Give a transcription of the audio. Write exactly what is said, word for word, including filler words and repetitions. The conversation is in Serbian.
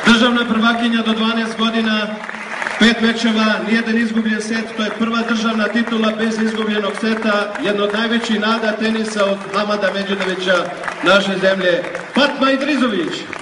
Državna prvakinja do dvanaest godina, pet mečeva, nijedan izgubljen set, to je prva državna titula bez izgubljenog seta, jedna od najvećih nada tenisa od Hamada Međedovića naše zemlje, Fatma Idrizović.